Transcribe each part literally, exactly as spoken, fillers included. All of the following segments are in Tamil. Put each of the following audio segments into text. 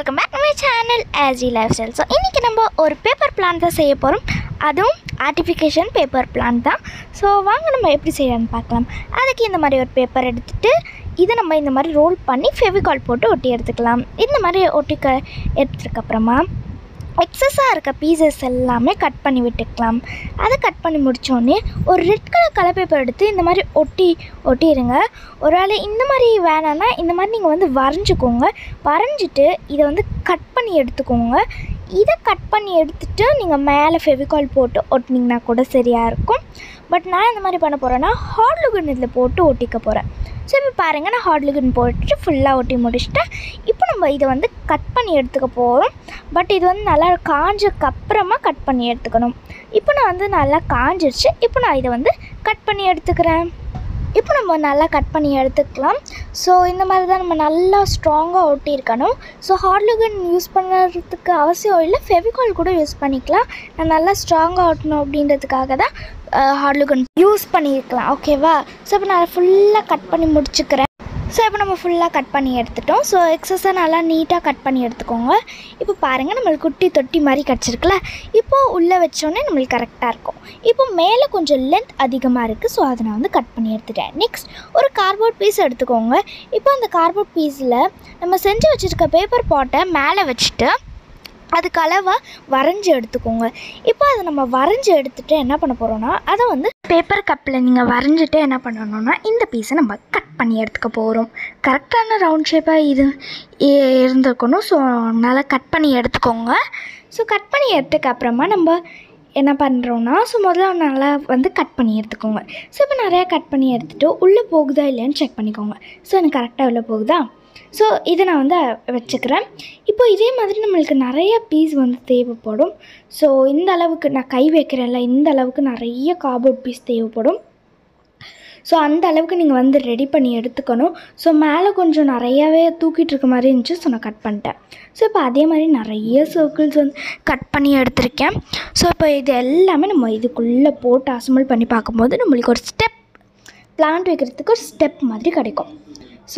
welcome back to my channel A Z Lifestyle. So இன்னைக்கு நம்ம ஒரு பேப்பர் பிளான் தான் செய்ய போறோம். அதுவும் ஆர்டிஃபிகேஷன் பேப்பர் பிளான் தான். ஸோ வாங்க நம்ம எப்படி செய்யலாம்னு பார்க்கலாம். அதுக்கு இந்த மாதிரி ஒரு பேப்பர் எடுத்துகிட்டு இதை நம்ம இந்த மாதிரி ரோல் பண்ணி ஃபெவிகால் போட்டு ஒட்டி எடுத்துக்கலாம். இந்த மாதிரி ஒட்டிக்க எடுத்ததுக்கப்புறமா எக்ஸஸாக இருக்க பீசஸ் எல்லாமே கட் பண்ணி விட்டுக்கலாம். அதை கட் பண்ணி முடித்தோடனே ஒரு ரெட் கலர் கலர் பேப்பர் எடுத்து இந்த மாதிரி ஒட்டி ஒட்டிடுங்க. ஒரு வேளை இந்த மாதிரி வேணான்னா இந்த மாதிரி நீங்கள் வந்து வரைஞ்சிக்கோங்க. வரைஞ்சிட்டு இதை வந்து கட் பண்ணி எடுத்துக்கோங்க. இதை கட் பண்ணி எடுத்துகிட்டு நீங்கள் மேலே ஃபெவிகால் போட்டு ஒட்டினீங்கன்னா கூட சரியாக இருக்கும். பட் நான் இந்த மாதிரி பண்ண போகிறேன்னா ஹாட் லுகன் இதில் போட்டு ஒட்டிக்க போகிறேன். ஸோ இப்போ பாருங்கள், நான் ஹாட் லுகன் போட்டுட்டு ஃபுல்லாக ஒட்டி முடிச்சுட்டேன். இப்போ நம்ம இதை வந்து கட் பண்ணி எடுத்துக்க போகிறோம். பட் இது வந்து நல்லா காஞ்சக்கப்புறமா கட் பண்ணி எடுத்துக்கணும். இப்போ நான் வந்து நல்லா காஞ்சிருச்சு. இப்போ நான் இதை வந்து கட் பண்ணி எடுத்துக்கிறேன். இப்போ நம்ம நல்லா கட் பண்ணி எடுத்துக்கலாம். ஸோ இந்த மாதிரி தான் நம்ம நல்லா ஸ்ட்ராங்காக ஒட்டியிருக்கணும். ஸோ ஹாட் லுகன் யூஸ் பண்ணுறதுக்கு அவசியம் இல்லை, ஃபெவிகால் கூட யூஸ் பண்ணிக்கலாம். நான் நல்லா ஸ்ட்ராங்காக ஒட்டணும் அப்படின்றதுக்காக தான் ஹாட் லுகன் யூஸ் பண்ணியிருக்கலாம். ஓகேவா? ஸோ இப்போ நான் ஃபுல்லாக கட் பண்ணி முடிச்சுக்கிறேன். ஸோ இப்போ நம்ம ஃபுல்லாக கட் பண்ணி எடுத்துட்டோம். ஸோ எக்ஸஸாக நல்லா நீட்டாக கட் பண்ணி எடுத்துக்கோங்க. இப்போ பாருங்கள், நம்மளுக்கு குட்டி தொட்டி மாதிரி கிடச்சிருக்குல்ல. இப்போது உள்ளே வச்சோன்னே நம்மளுக்கு கரெக்டாக இருக்கும். இப்போ மேலே கொஞ்சம் லென்த் அதிகமாக இருக்குது. ஸோ அதை நான் வந்து கட் பண்ணி எடுத்துட்டேன். நெக்ஸ்ட் ஒரு கார்ட்போர்ட் பீஸ் எடுத்துக்கோங்க. இப்போ அந்த கார்ட்போர்ட் பீஸில் நம்ம செஞ்சு வச்சுருக்க பேப்பர் பாட்டை மேலே வச்சுட்டு அதுக்கு அளவாக வரைஞ்சி எடுத்துக்கோங்க. இப்போ அதை நம்ம வரைஞ்சி எடுத்துகிட்டு என்ன பண்ண போகிறோன்னா, அதை வந்து பேப்பர் கப்பில் நீங்கள் வரைஞ்சிட்டு என்ன பண்ணணுன்னா இந்த பீஸை நம்ம கட் பண்ணி எடுத்துக்க போகிறோம். கரெக்டான ரவுண்ட் ஷேப்பாக இது இருந்துக்கணும். ஸோ நல்லா கட் பண்ணி எடுத்துக்கோங்க. ஸோ கட் பண்ணி எடுத்துக்க அப்புறமா நம்ம என்ன பண்ணுறோன்னா, ஸோ முதல்ல நல்லா வந்து கட் பண்ணி எடுத்துக்கோங்க. ஸோ இப்போ நிறையா கட் பண்ணி எடுத்துகிட்டு உள்ளே போகுதா இல்லையான்னு செக் பண்ணிக்கோங்க. ஸோ எனக்கு கரெக்டாக உள்ளே போகுதா? ஸோ இதை நான் வந்து வச்சுக்கிறேன். இப்போ இதே மாதிரி நம்மளுக்கு நிறைய பீஸ் வந்து தேவைப்படும். ஸோ இந்த அளவுக்கு நான் கை வைக்கிறேன்ல, இந்த அளவுக்கு நிறைய கார்ட்போர்ட் பீஸ் தேவைப்படும். ஸோ அந்த அளவுக்கு நீங்கள் வந்து ரெடி பண்ணி எடுத்துக்கணும். ஸோ மேலே கொஞ்சம் நிறையாவே தூக்கிட்டு இருக்க மாதிரி இருந்துச்சு. ஸோ நான் கட் பண்ணிட்டேன். ஸோ இப்போ அதே மாதிரி நிறைய சர்க்கிள்ஸ் வந்து கட் பண்ணி எடுத்திருக்கேன். ஸோ இப்போ இது எல்லாமே நம்ம இதுக்குள்ளே போட்டு அசம்பிள் பண்ணி பார்க்கும்போது நம்மளுக்கு ஒரு ஸ்டெப் பிளான்ட் வைக்கிறதுக்கு ஒரு ஸ்டெப் மாதிரி கிடைக்கும். ஸோ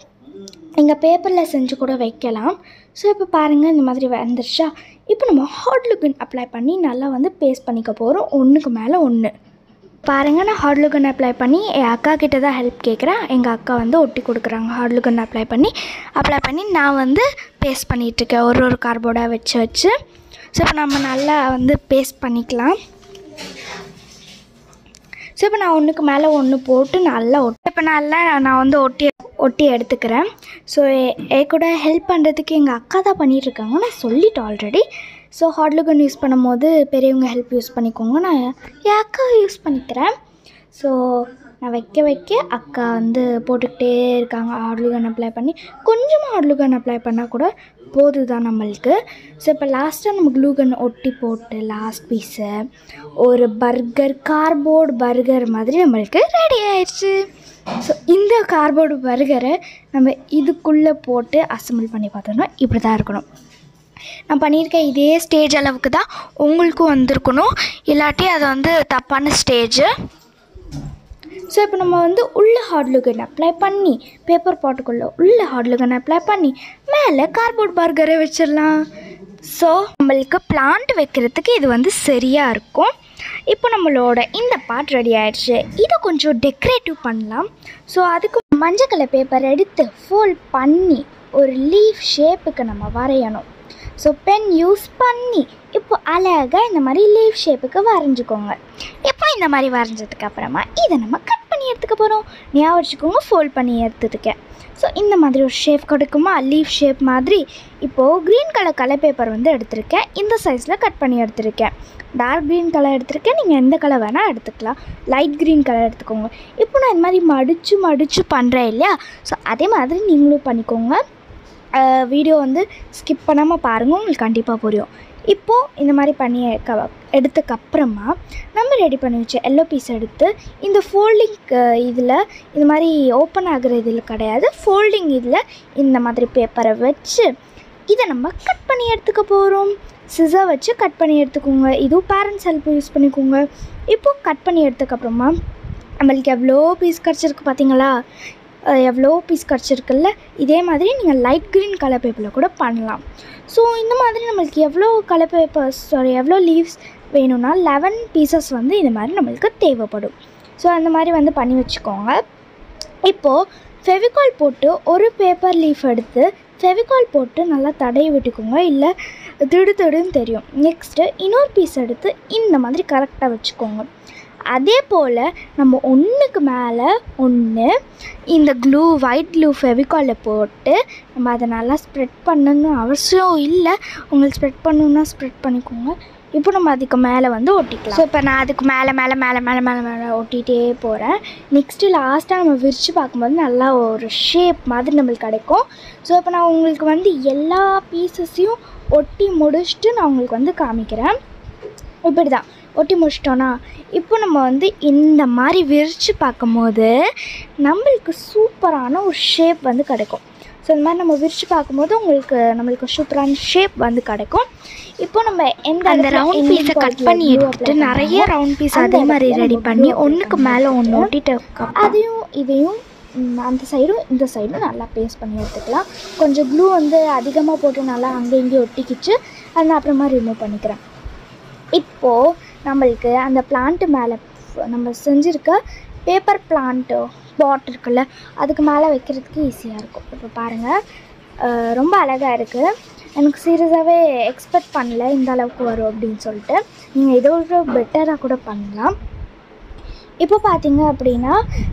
எங்கள் பேப்பரில் செஞ்சு கூட வைக்கலாம். ஸோ இப்போ பாருங்கள், இந்த மாதிரி வந்துருச்சா. இப்போ நம்ம ஹாட் லுகன் அப்ளை பண்ணி நல்லா வந்து பேஸ்ட் பண்ணிக்க போகிறோம். ஒன்றுக்கு மேலே ஒன்று. பாருங்கள், நான் ஹாட் லுகன் அப்ளை பண்ணி என் அக்கா கிட்ட தான் ஹெல்ப் கேட்குறேன். எங்கள் அக்கா வந்து ஒட்டி கொடுக்குறாங்க. ஹாட் லுகன் அப்ளை பண்ணி அப்ளை பண்ணி நான் வந்து பேஸ்ட் பண்ணிகிட்ருக்கேன் ஒரு ஒரு கார்ட்போர்டாக வச்சு வச்சு. ஸோ இப்போ நம்ம நல்லா வந்து பேஸ்ட் பண்ணிக்கலாம். ஸோ இப்போ நான் ஒன்றுக்கு மேலே ஒன்று போட்டு நல்லா ஒட்டி இப்போ நல்லா நான் வந்து ஒட்டி ஒட்டி எடுத்துக்கிறேன். ஸோ என் கூட ஹெல்ப் பண்ணுறதுக்கு எங்கள் அக்கா தான் பண்ணிகிட்ருக்காங்க. நான் சொல்லிட்டேன் already. So hot glue gun use பண்ணும்போது பெரியவங்க ஹெல்ப் யூஸ் பண்ணிக்கோங்க. நான் என் அக்கா யூஸ் பண்ணிக்கிறேன். ஸோ நான் வைக்க வைக்க அக்கா வந்து போட்டுக்கிட்டே இருக்காங்க. ஹாட் லுகன் அப்ளை பண்ணி கொஞ்சமாக ஹாட் லுகன் அப்ளை பண்ணால் கூட போது தான் நம்மளுக்கு. ஸோ இப்போ லாஸ்ட்டாக நம்ம க்ளூகன் ஒட்டி போட்டு லாஸ்ட் பீஸு ஒரு பர்கர் கார்ட்போர்டு பர்கர் மாதிரி நம்மளுக்கு ரெடி ஆயிடுச்சு. ஸோ இந்த கார்ட்போர்டு பர்கரை நம்ம இதுக்குள்ளே போட்டு அசம்பிள் பண்ணி பார்த்தோம்னா இப்படி தான் இருக்கணும். நான் பண்ணியிருக்கேன் இதே ஸ்டேஜ் அளவுக்கு தான் உங்களுக்கும் வந்திருக்கணும். இல்லாட்டி அது வந்து தப்பான ஸ்டேஜு. ஸோ இப்போ நம்ம வந்து உள்ளே ஹாட் லுகன் அப்ளை பண்ணி பேப்பர் பாட்டுக்குள்ளே உள்ளே ஹாட் லுகன் அப்ளை பண்ணி மேலே கார்ட்போர்ட் பர்கரை வச்சிடலாம். ஸோ நம்மளுக்கு பிளான்ட் வைக்கிறதுக்கு இது வந்து சரியாக இருக்கும். இப்போ நம்மளோட இந்த பார்ட் ரெடி ஆகிடுச்சு. இதை கொஞ்சம் டெக்கரேட்டிவ் பண்ணலாம். ஸோ அதுக்கு மஞ்சள் கலர் பேப்பர் எடுத்து ஃபோல்ட் பண்ணி ஒரு லீஃப் ஷேப்புக்கு நம்ம வரையணும். ஸோ பென் யூஸ் பண்ணி இப்போ அழகாக இந்த மாதிரி லீஃப் ஷேப்புக்கு வரைஞ்சிக்கோங்க. இப்போ இந்த மாதிரி வரைஞ்சதுக்கு அப்புறமா இதை நம்ம கட் பண்ணி எடுத்துக்க போகிறோம். ஞாபகம் வச்சுக்கோங்க, ஃபோல்ட் பண்ணி எடுத்துருக்கேன். ஸோ இந்த மாதிரி ஒரு ஷேப் கொடுக்குமா, லீஃப் ஷேப் மாதிரி. இப்போது க்ரீன் கலர் கலர் பேப்பர் வந்து எடுத்திருக்கேன். இந்த சைஸில் கட் பண்ணி எடுத்திருக்கேன். டார்க் க்ரீன் கலர் எடுத்திருக்கேன். நீங்கள் எந்த கலர் வேணால் எடுத்துக்கலாம். லைட் க்ரீன் கலர் எடுத்துக்கோங்க. இப்போ நான் இந்த மாதிரி மடித்து மடித்து பண்ணுறேன் இல்லையா. ஸோ அதே மாதிரி நீங்களும் பண்ணிக்கோங்க. வீடியோ வந்து ஸ்கிப் பண்ணாமல் பாருங்கள், உங்களுக்கு கண்டிப்பாக புரியும். இப்போது இந்த மாதிரி பண்ணி க எடுத்ததுக்கப்புறமா நம்ம ரெடி பண்ணி வச்ச எல்லோ பீஸ் எடுத்து இந்த ஃபோல்டிங் இதில் இந்த மாதிரி ஓப்பன் ஆகிற இதில் கிடையாது, ஃபோல்டிங் இதில் இந்த மாதிரி பேப்பரை வச்சு இதை நம்ம கட் பண்ணி எடுத்துக்க போகிறோம். சிசர் வச்சு கட் பண்ணி எடுத்துக்கோங்க. இதுவும் பேரண்ட்ஸ் ஹெல்ப் யூஸ் பண்ணிக்கோங்க. இப்போது கட் பண்ணி எடுத்ததுக்கப்புறமா நம்மளுக்கு எவ்வளோ பீஸ் கிடச்சிருக்கு பார்த்தீங்களா. எவ்வளோ பீஸ் கிடச்சிருக்குல்ல, இதே மாதிரி நீங்கள் லைட் க்ரீன் கலர் பேப்பரில் கூட பண்ணலாம். ஸோ இந்த மாதிரி நம்மளுக்கு எவ்வளோ கலர் பேப்பர்ஸ் சாரி எவ்வளோ லீவ்ஸ் வேணும்னா லெவன் பீசஸ் வந்து இது மாதிரி நம்மளுக்கு தேவைப்படும். ஸோ அந்த மாதிரி வந்து பண்ணி வச்சுக்கோங்க. இப்போது ஃபெவிகால் போட்டு ஒரு பேப்பர் லீஃப் எடுத்து ஃபெவிகால் போட்டு நல்லா தடவி விட்டுக்கோங்க, இல்லை திடு திடுன்னு தெரியும். நெக்ஸ்ட்டு இன்னொரு பீஸ் எடுத்து இந்த மாதிரி கரெக்டாக வச்சுக்கோங்க. அதே போல் நம்ம ஒன்றுக்கு மேலே ஒன்று இந்த க்ளூ ஒயிட் க்ளூ ஃபெவிகாலில் போட்டு நம்ம அதை நல்லா ஸ்ப்ரெட் பண்ணணும்னு அவசியம் இல்லை. உங்களுக்கு ஸ்ப்ரெட் பண்ணணுன்னா ஸ்ப்ரெட் பண்ணிக்கோங்க. இப்போ நம்ம அதுக்கு மேலே வந்து ஒட்டிக்கலாம். ஸோ இப்போ நான் அதுக்கு மேலே மேலே மேலே மேலே மேலே மேலே ஒட்டிகிட்டே போகிறேன். நெக்ஸ்ட்டு லாஸ்ட்டாக நம்ம விரித்து பார்க்கும்போது நல்லா ஒரு ஷேப் மாதிரி நம்மளுக்கு கிடைக்கும். ஸோ இப்போ நான் உங்களுக்கு வந்து எல்லா பீசஸையும் ஒட்டி முடிச்சுட்டு நான் உங்களுக்கு வந்து காமிக்கிறேன். இப்படி தான் ஒட்டி முடிச்சிட்டோன்னா இப்போ நம்ம வந்து இந்த மாதிரி விரித்து பார்க்கும்போது நம்மளுக்கு சூப்பரான ஒரு ஷேப் வந்து கிடைக்கும். ஸோ இந்த மாதிரி நம்ம விரித்து பார்க்கும்போது உங்களுக்கு நம்மளுக்கு சூப்பரான ஷேப் வந்து கிடைக்கும். இப்போ நம்ம எந்த அந்த ரவுண்ட் பீஸை கட் பண்ணி எடுத்துட்டு நிறைய ரவுண்ட் பீஸ் அதே மாதிரி ரெடி பண்ணி ஒன்றுக்கு மேலே ஒன்று ஒட்டிட்டு அதையும் இதையும் அந்த சைடும் இந்த சைடும் நல்லா பேஸ்ட் பண்ணி எடுத்துக்கலாம். கொஞ்சம் க்ளூ வந்து அதிகமாக போட்டு நல்லா அங்கே இங்கேயும் ஒட்டிக்கிச்சு. அதை நான் அப்புறமா ரிமூவ் பண்ணிக்கிறேன். இப்போது நம்மளுக்கு அந்த பிளான்ட்டு மேலே நம்ம செஞ்சுருக்க பேப்பர் பிளான்ட்டு பாட் இருக்குல்ல, அதுக்கு மேலே வைக்கிறதுக்கு ஈஸியாக இருக்கும். இப்போ பாருங்கள், ரொம்ப அழகாக இருக்குது. எனக்கு சீரியஸாகவே எக்ஸ்பெக்ட் பண்ணல இந்த அளவுக்கு வரும் அப்படின்னு சொல்லிட்டு. நீங்கள் இதோட பெட்டராக கூட பண்ணலாம். இப்போ பார்த்தீங்க அப்படின்னா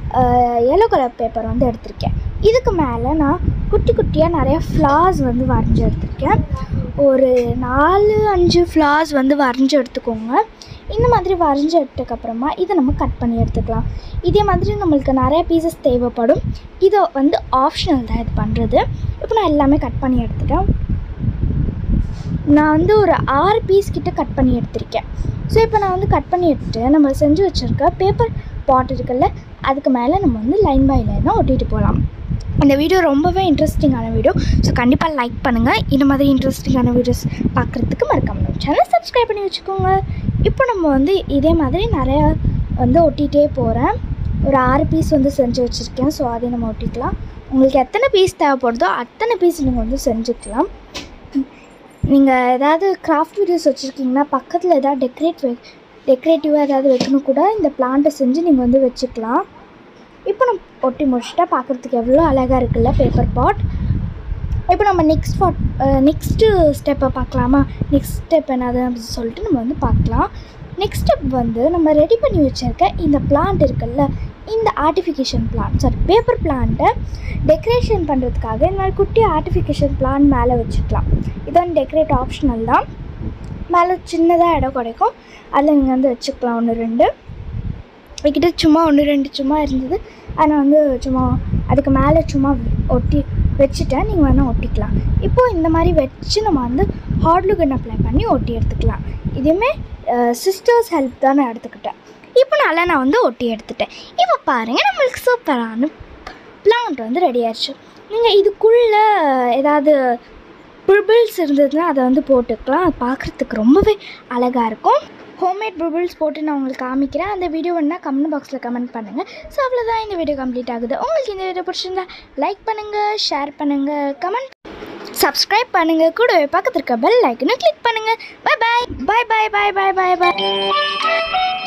எல்லோ கலர் பேப்பர் வந்து எடுத்திருக்கேன். இதுக்கு மேலே நான் குட்டி குட்டியாக நிறைய ஃப்ளார்ஸ் வந்து வரைஞ்சி எடுத்திருக்கேன். ஒரு நாலு அஞ்சு ஃப்ளார்ஸ் வந்து வரைஞ்சி எடுத்துக்கோங்க. இந்த மாதிரி வரைஞ்சி எடுத்ததுக்கப்புறமா இதை நம்ம கட் பண்ணி எடுத்துக்கலாம். இதே மாதிரி நம்மளுக்கு நிறைய பீசஸ் தேவைப்படும். இதை வந்து ஆப்ஷனல் தான் இது பண்ணுறது. இப்போ நான் எல்லாமே கட் பண்ணி எடுத்துட்டேன். நான் வந்து ஒரு ஆறு பீஸ் கிட்ட கட் பண்ணி எடுத்திருக்கேன். ஸோ இப்போ நான் வந்து கட் பண்ணி எடுத்துட்டு நம்ம செஞ்சு வச்சுருக்க பேப்பர் பாட் இருக்குல்ல, அதுக்கு மேலே நம்ம வந்து லைன் பை லைனாக ஒட்டிகிட்டு போகலாம். இந்த வீடியோ ரொம்பவே இன்ட்ரெஸ்டிங்கான வீடியோ. ஸோ கண்டிப்பாக லைக் பண்ணுங்கள். இந்த மாதிரி இன்ட்ரெஸ்டிங்கான வீடியோஸ் பார்க்குறதுக்கு மறக்காம நம்ம சேனல் சப்ஸ்கிரைப் பண்ணி வச்சுக்கோங்க. இப்போ நம்ம வந்து இதே மாதிரி நிறையா வந்து ஒட்டிகிட்டே போகிறேன். ஒரு ஆறு பீஸ் வந்து செஞ்சு வச்சுருக்கேன். ஸோ அதையும் நம்ம ஒட்டிக்கலாம். உங்களுக்கு எத்தனை பீஸ் தேவைப்படுதோ அத்தனை பீஸ் நீங்கள் வந்து செஞ்சுக்கலாம். நீங்கள் ஏதாவது கிராஃப்ட் வீடியோஸ் வச்சுருக்கீங்கன்னா பக்கத்தில் எதாவது டெக்கரேட் வை டெக்கரேட்டிவாக ஏதாவது வைக்கணும் கூட இந்த பிளான்ட்டை செஞ்சு நீங்கள் வந்து வச்சுக்கலாம். இப்போ நம்ம ஒட்டி முடிச்சுட்டா பார்க்குறதுக்கு எவ்வளோ அழகாக இருக்குல்ல பேப்பர் பாட். இப்போ நம்ம நெக்ஸ்ட் பாட் நெக்ஸ்ட்டு ஸ்டெப்பை பார்க்கலாமா? நெக்ஸ்ட் ஸ்டெப் என்னது அப்படின்னு சொல்லிட்டு நம்ம வந்து பார்க்கலாம். நெக்ஸ்ட் ஸ்டெப் வந்து நம்ம ரெடி பண்ணி வச்சுருக்க இந்த பிளான்ட் இருக்குல்ல, இந்த ஆர்டிஃபிகேஷன் பிளான்ட் சாரி பேப்பர் பிளான்ட்டை டெக்கரேஷன் பண்ணுறதுக்காக இந்த மாதிரி குட்டி ஆர்டிஃபிகேஷன் பிளான்ட் மேலே வச்சுக்கலாம். இது வந்து டெக்கரேட் ஆப்ஷனல் தான். மேலே சின்னதாக இடம் கிடைக்கும், அதில் நீங்கள் வந்து வச்சுக்கலாம். ஒன்று ரெண்டு வைக்கிட்ட சும்மா ஒன்று ரெண்டு சும்மா இருந்தது. ஆனால் வந்து சும்மா அதுக்கு மேலே சும்மா ஒட்டி வச்சுட்டேன். நீங்கள் வேணால் ஒட்டிக்கலாம். இப்போது இந்த மாதிரி வச்சு நம்ம வந்து ஹார்ட் க்ளூ கன் அப்ளை பண்ணி ஒட்டி எடுத்துக்கலாம். இதுவுமே சிஸ்டர்ஸ் ஹெல்ப் தான் நான் எடுத்துக்கிட்டேன். இப்போ நல்லா நான் வந்து ஒட்டி எடுத்துட்டேன். இப்போ பாருங்கள், நம்மளுக்கு சூப்பரான பிளான்ட் வந்து ரெடி ஆயிடுச்சு. நீங்கள் இதுக்குள்ளே ஏதாவது புபிள்ஸ் இருந்ததுன்னா அதை வந்து போட்டுக்கலாம். அது பார்க்குறதுக்கு ரொம்பவே அழகாக இருக்கும். ஹோம்மேட் புபிள்ஸ் போட்டு நான் உங்களுக்கு காமிக்கிறேன். அந்த வீடியோ வேணால் கமெண்ட் பாக்ஸில் கமெண்ட் பண்ணுங்கள். ஸோ அவ்வளோதான், இந்த வீடியோ கம்ப்ளீட் ஆகுது. உங்களுக்கு இந்த வீடியோ பிடிச்சிருந்தா லைக் பண்ணுங்கள், ஷேர் பண்ணுங்கள், கமெண்ட் சப்ஸ்கிரைப் பண்ணுங்கள். கூட பக்கத்தில் இருக்க பெல் ஐக்கனை கிளிக் பண்ணுங்கள். Bye bye bye bye bye bye bye பாய்.